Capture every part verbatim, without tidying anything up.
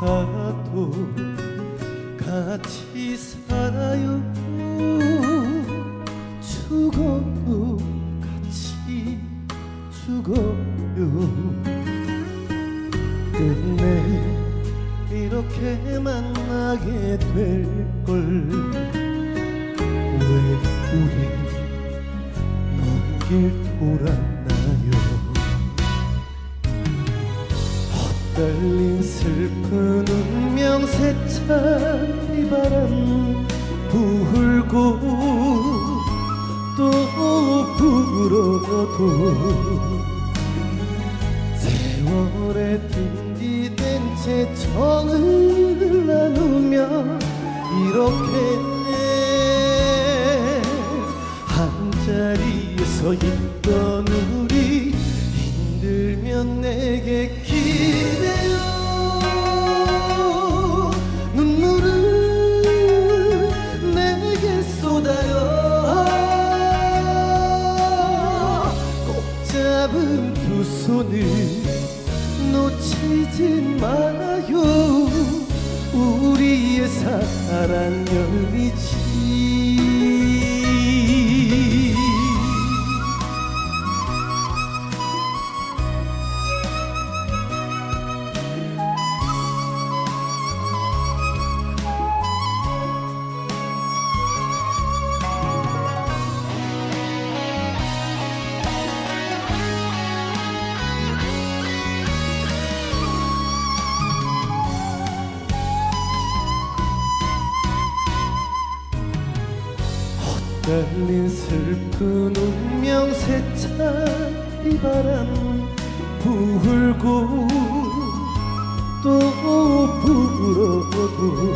사도 같이 살아요. 죽어도 같이 죽어요. 끝내 이렇게 만나게 될걸. 왜 우리 먼 길 돌았나요? 헛달린 슬픈 운명 세찬 이 바람 불고 또 불어도 세월에 등기된 채 정을 나누며 이렇게 한자리에서 있던 우리 힘들면 내게 기대요. 눈물을 내게 쏟아요. 꼭 잡은 두 손을 놓치진 말아요. 우리의 사랑 열리지. 헛달린 슬픈 운명 세찬 이 바람 불고 또 불어도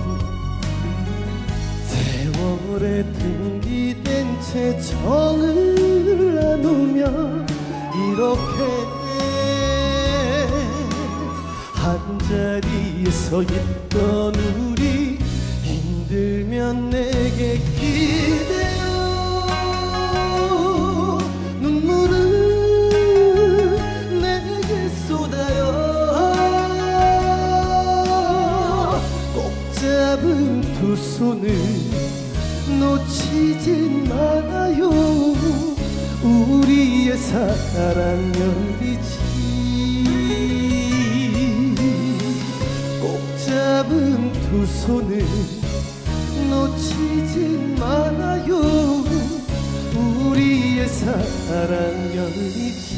세월에 등기된 채 정을 나누며 이렇게 한자리에서 있던 우리 힘들면 내게 기대요. 눈물을 내게 쏟아요. 꼭 잡은 두 손을 놓치진 말아요. 우리의 사랑 열리지. 꼭 잡은 두 손을 놓치지 말아요. 우리의 사랑 열리지.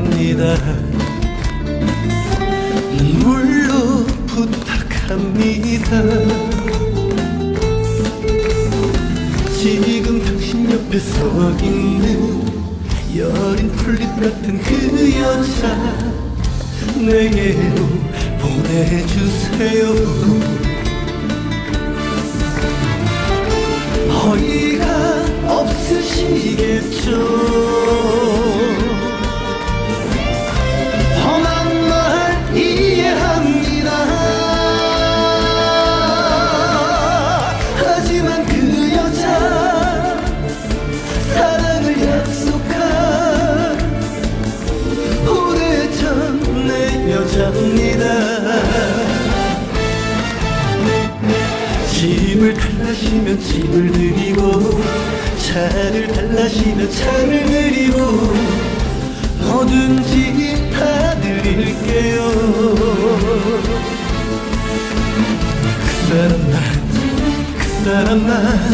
여자입니다. 눈물로 부탁합니다. 지금 당신 옆에 서 있는 여린 풀잎 같은 그 여자 내게로 보내주세요. 어이가 없으시겠죠. 험한 말 이해합니다. 하지만 그 여자 사랑을 약속한 오래전 내 여자입니다. 집을 달라시면 집을 드리고 차를 달라시면 차를 드리고 뭐든지 다 드릴게요. 그 사람만 그 사람만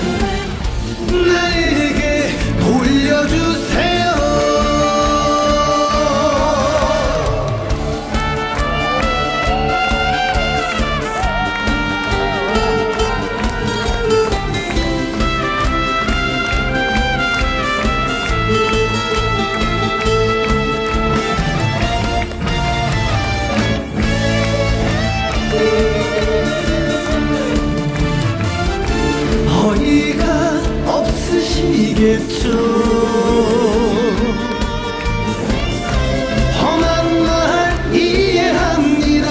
나에게 돌려주세요. 어이가 없으시겠죠. 험한 말 이해합니다.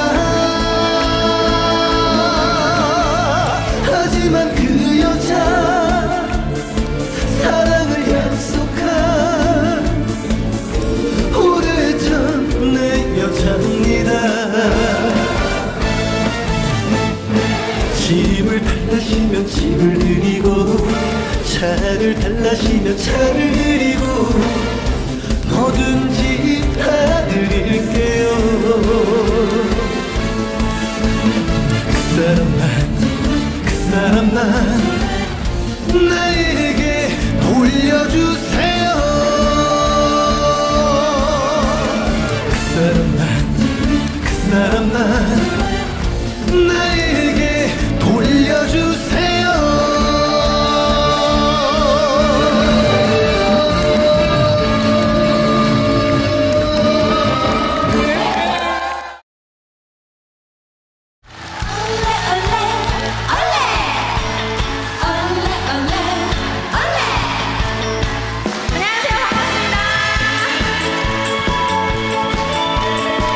하지만 그 여자 사랑을 약속한 오래전 내 여자입니다. 집을 달라시면 집을 드리고 차를 달라시면 차를 드리고 뭐든지 다 드릴게요. 그 사람만 그 사람만 나에게 돌려주세요. 그 사람만 그 사람만 나에게 돌려주세요. 안녕하세요. 반갑습니다.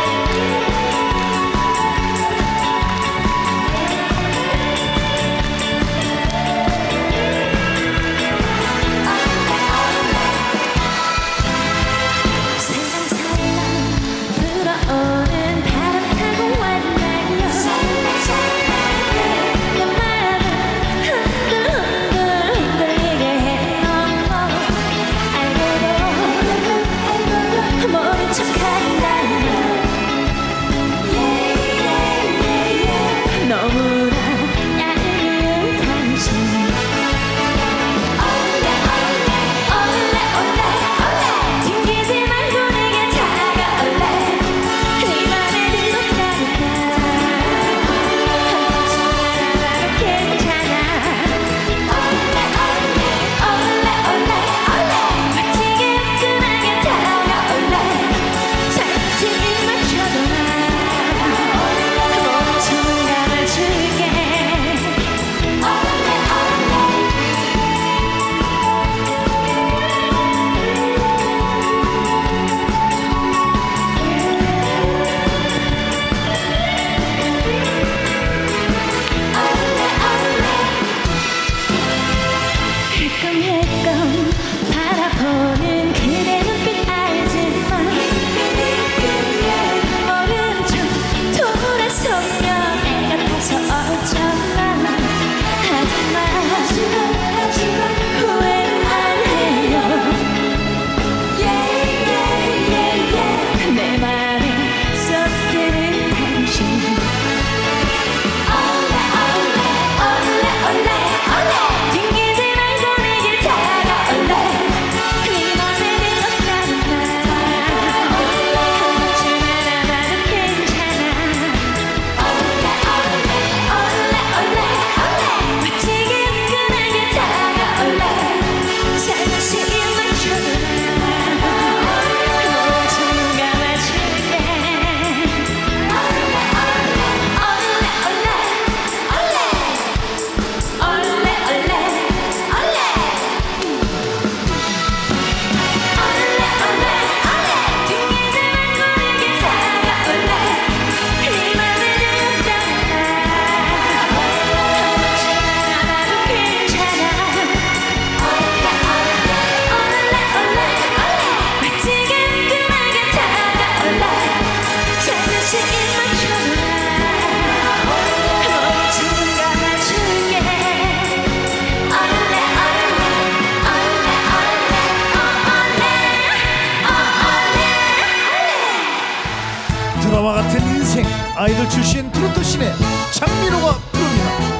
드라마 같은 인생 아이돌 출신 트로트 신의 장민호가 부릅니다.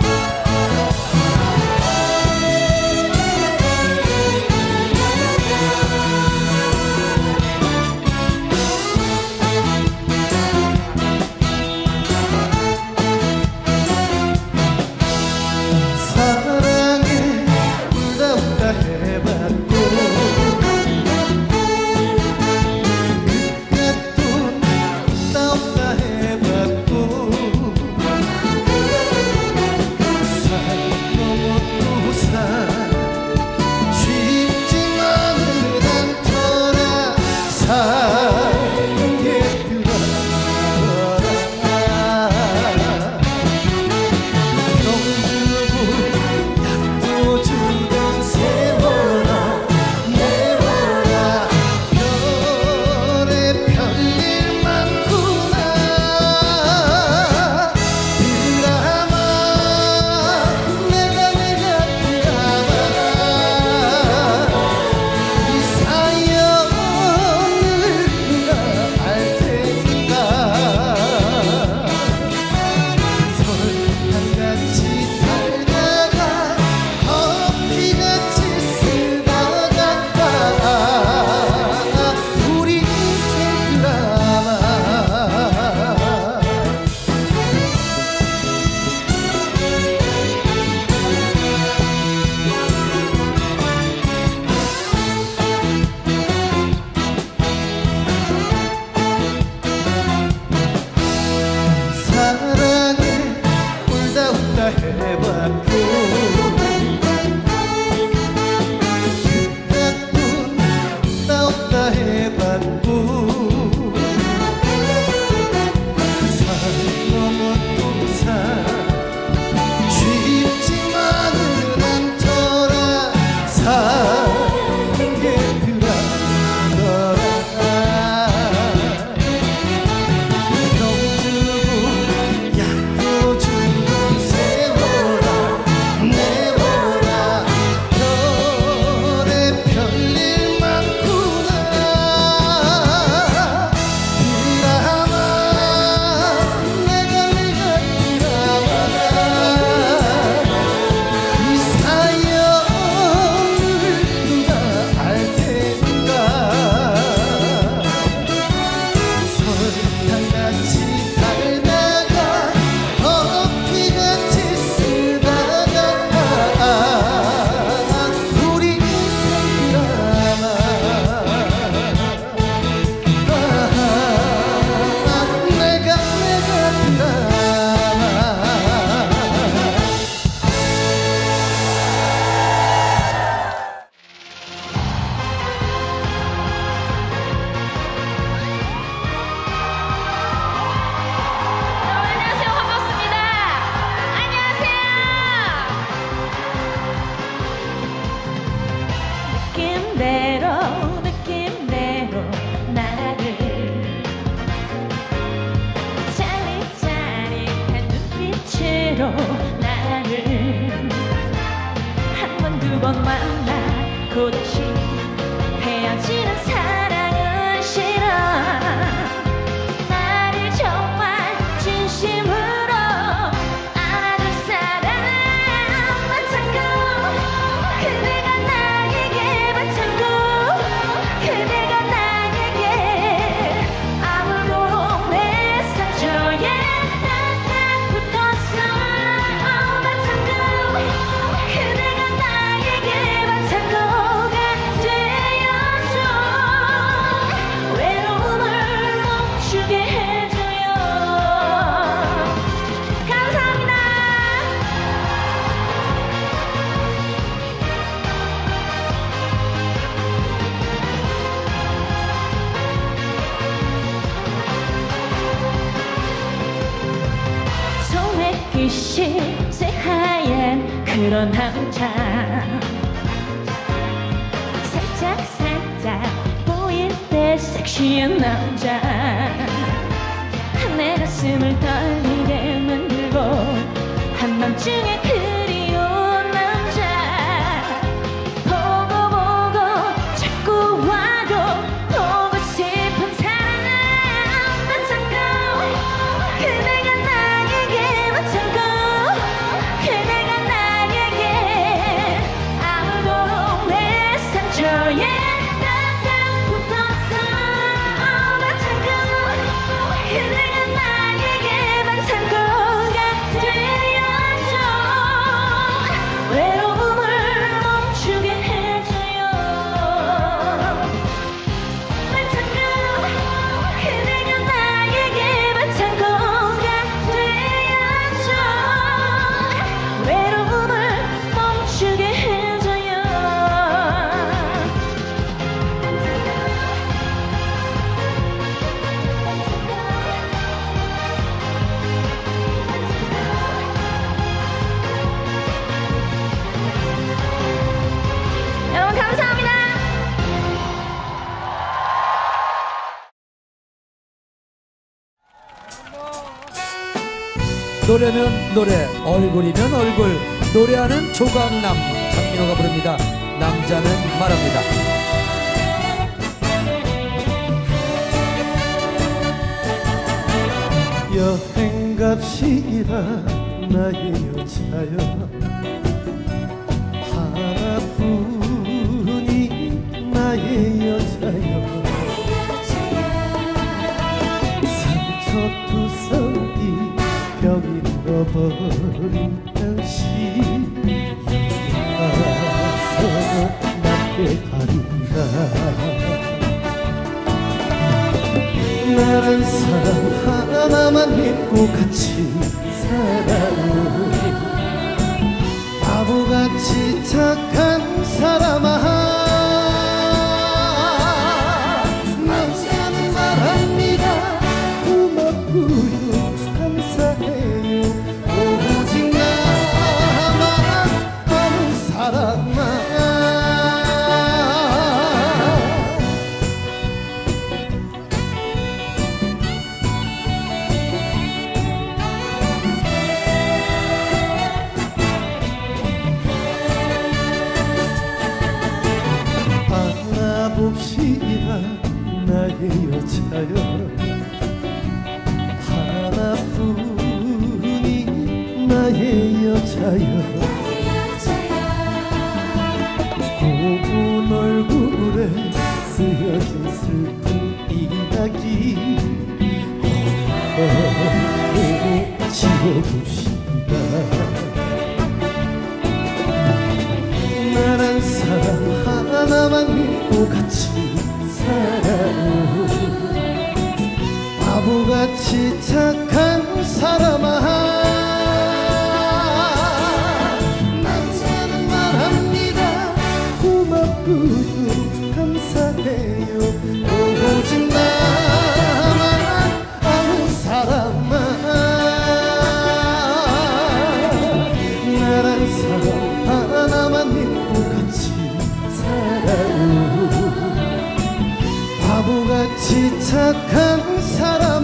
나를 한 번 두 번 만나고 다시 헤어지는 사랑은 싫어. 나를 정말 진심으로 안아줄 사람만 찾고 그대가 나에게만 찾고 그대가 나에게 아무도 메사줘야 빛이 새하얀 그런 남자 살짝 살짝 보일 때 섹시한 남자 내 가슴을 떨리게 만들고 한밤중에 그리운 남자 보고 보고 자꾸 와도 보고 싶은 사람만 찾고 노래면 노래, 얼굴이면 얼굴, 노래하는 조각남 장민호가 부릅니다. 남자는 말합니다. 여행 갑시다 나의 여자여 하나뿐인 나의 여자여 상처투성이 병이 잃어버린 당신 여기 와서 남게 가리라 나란 사람 하나만 믿고 같이 살아요 바보같이 착한 사람아 남자는 말합니다 고맙고요 감사해요 오직 나만 아는 사람만 봅시다 나의 여자여 하나뿐인 나의 여자여 고운 얼굴에 쓰여진 슬픈 이야기 어, 지워봅시다 나란 사람 하나만 믿고 같이 살아요 바보같이 착한 사람아 남자는 말합니다 고맙고요 감사해요 오직 나만 아는 사람만 나란 사람 하나만 믿고 같이 살아요 바보같이 착한 사람아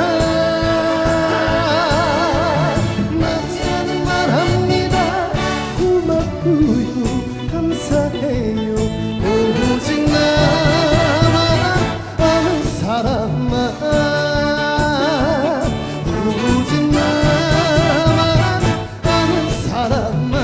남자는 말합니다 고맙고요 감사해요 오직 나만 아는 사람만 오직 나만 아는 사람만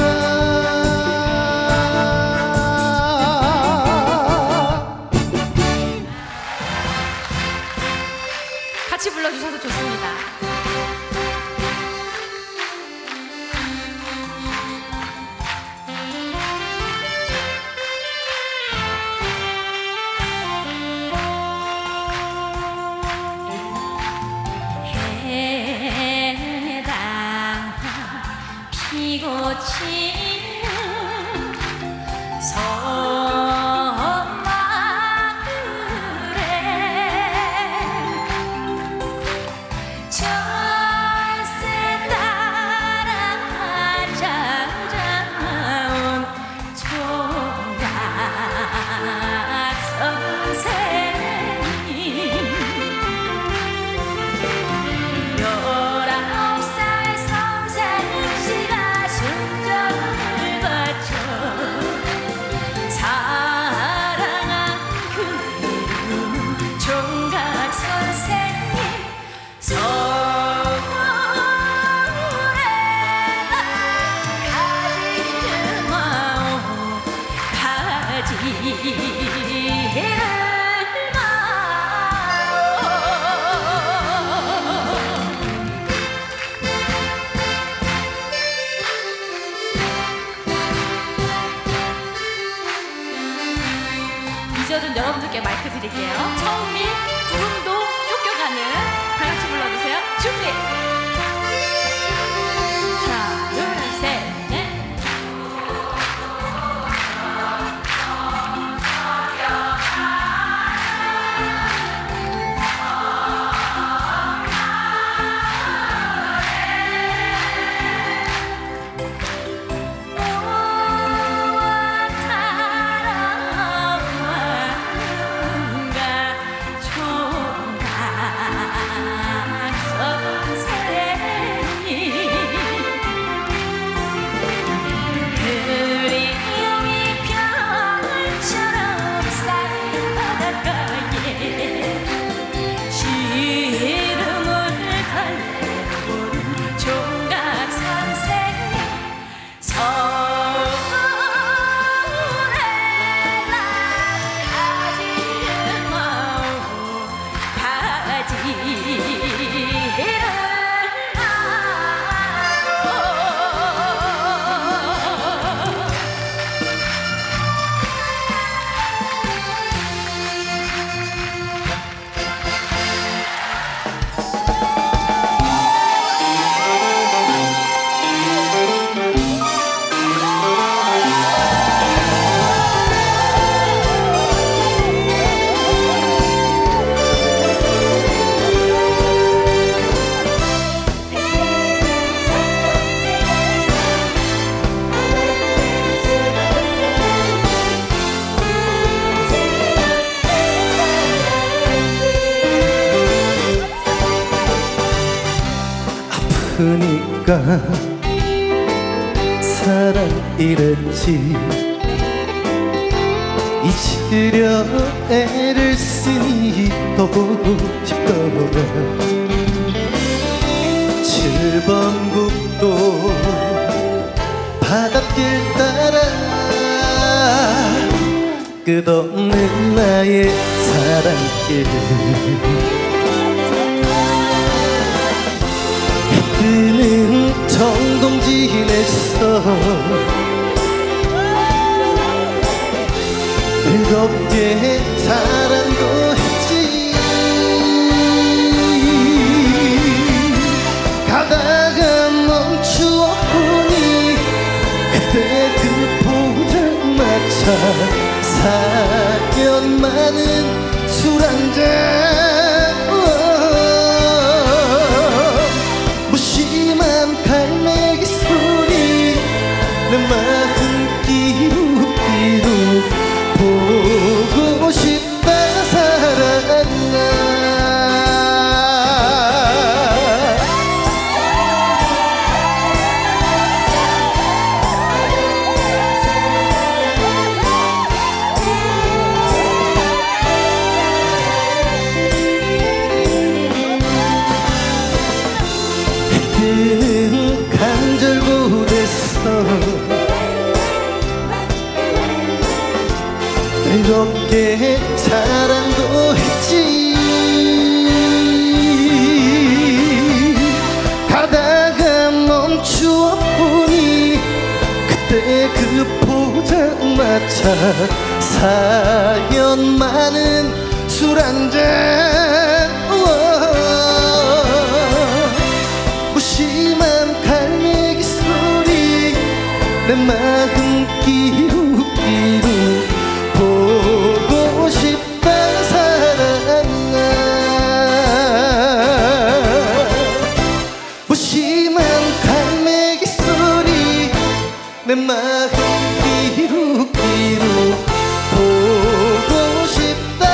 같이 불러주셔서 좋습니다. 해가 피고 치는 섬마을에 철새 따라 찾아온 조각 선생님 열아홉 살 선생님씨가 순정 아프니까 사랑 이랬지. 잊으려 애를 쓰니 또 싶더라. 칠번국도 바닷길 따라 끝없는 나의 사랑길. 그는 정동진에서 즐겁게 사랑도 했지. 가다가 멈추어 보니 그때 그 포장마차 사연 많은 술 한잔. 무심한 갈매기 소리 내 마음 끼룩끼룩 보고 싶다 사랑아. 그는 간절고됐어. 즐겁게 사랑도 했지. 가다가 멈추어 보니 그때 그 포장마차 사연 많은 술 한잔. 무심한 갈매기 소리 내 마음 끼룩끼룩 보고 싶다 사랑아. 무심한 갈매기 소리 내 마음 끼룩끼룩 보고 싶다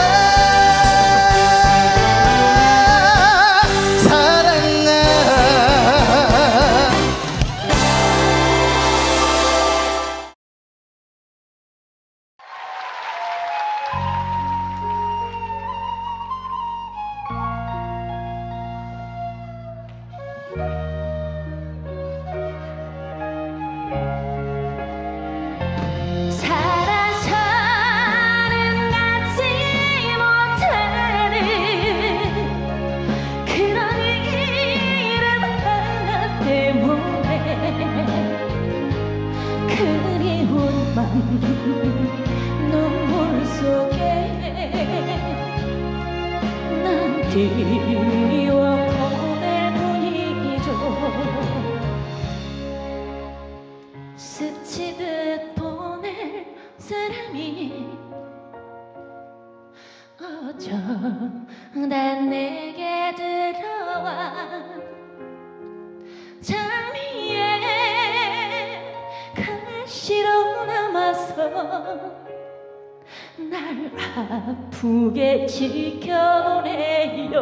사랑아. 살아서는 갖지 못하는 그런 이름 하나 때문에 그리운 맘 눈물 속에 난 그리워 보낼 뿐이죠. 스치듯 보낼 사람이 어쩌다 내게 들어와 장미에 가시로 남아서 날 아프게 지켜보네요.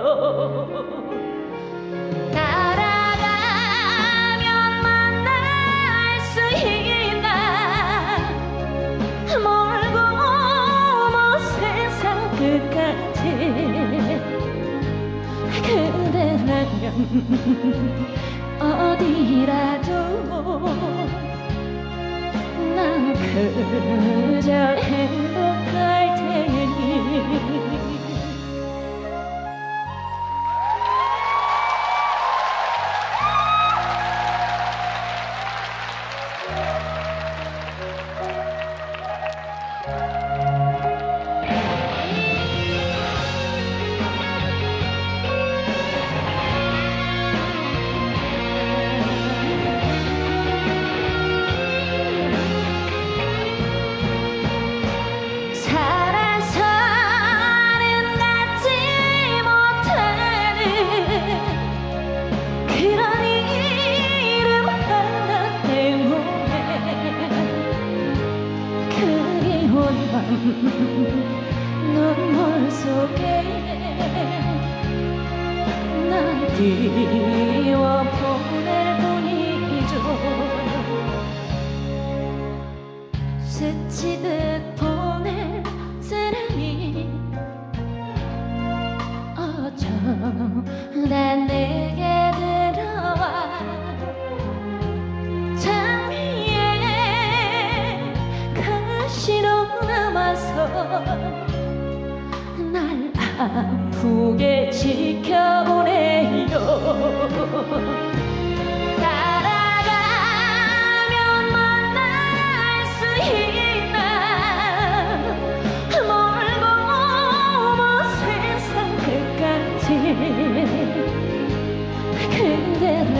따라가면 만날 수 있나 멀고 먼 세상 끝까지. 그대라면 어디라도 난 그저 행복할 테니. 눈물 속에 난 그리워 보낼 뿐이죠. 스치듯 보낸 사람이 어쩌다 내게 들어와 장미에 가시로 남아서 날 아프게 지켜보네요. 따라가면 만날 수 있나 멀고 먼 세상 끝까지 그대는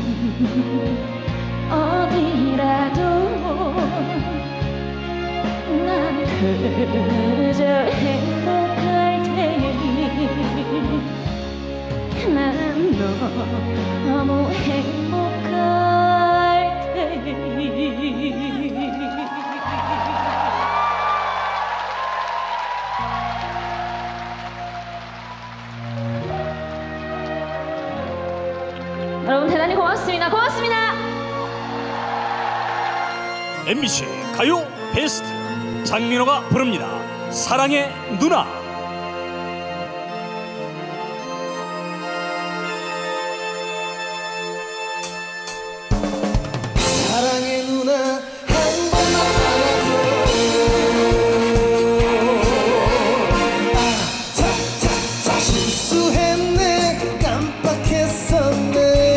어디라도 난 그저 행복할 난 너무 행복할 테니. 여러분 대단히 고맙습니다. 고맙습니다. 엠비씨 가요 베스트 장민호가 부릅니다. 사랑의 누나. 사랑의 누나 한 번만 안아줘. 아, 자, 자, 자, 실수했네. 깜빡했었네.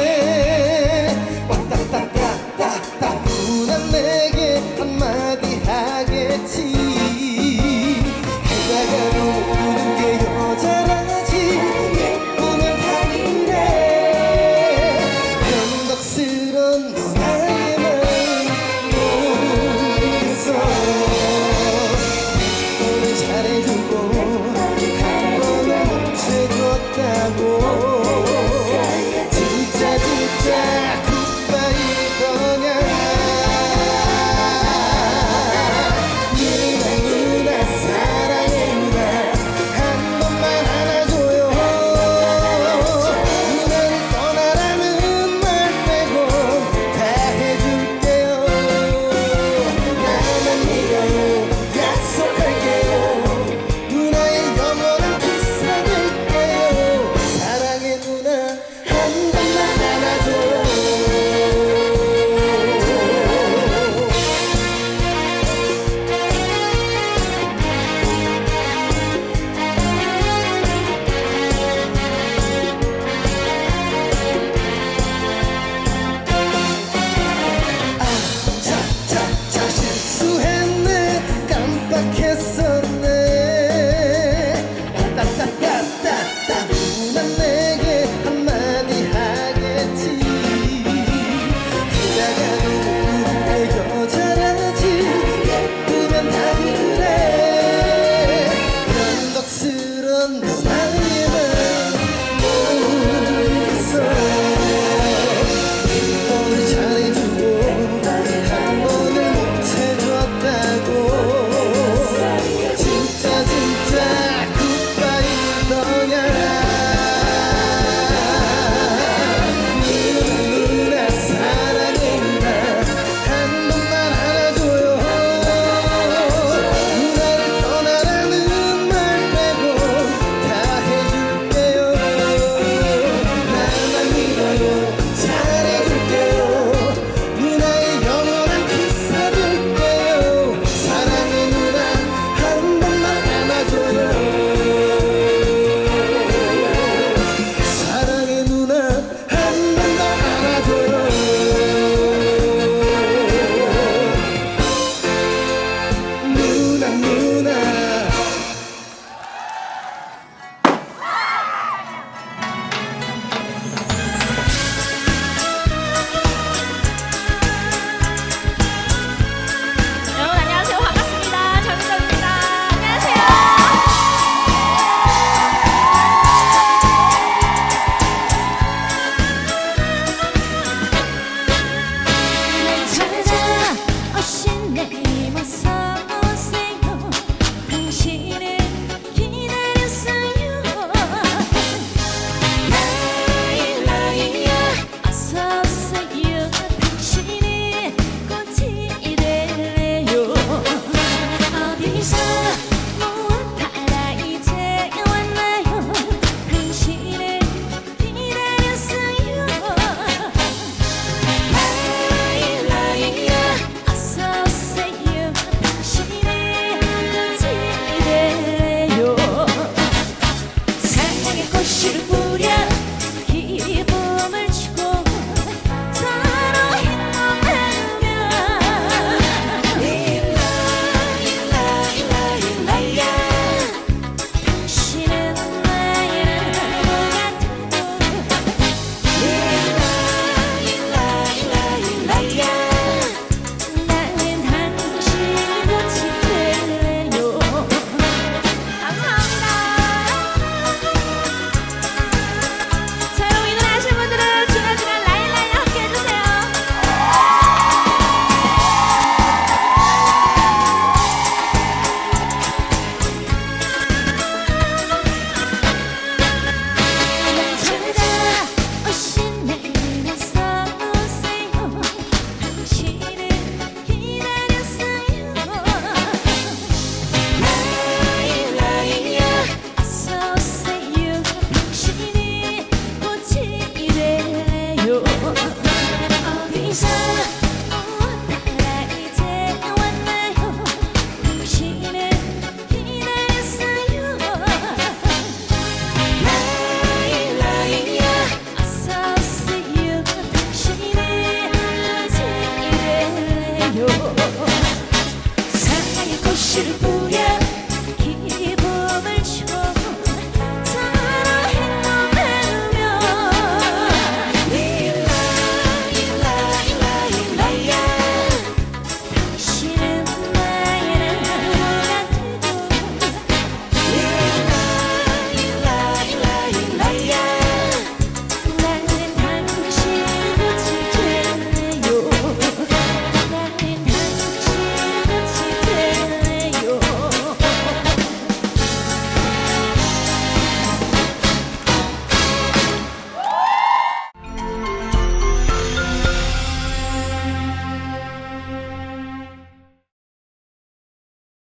왔다 갔다 갔다 누나 내게 한마디 하겠지. 해가 가도 요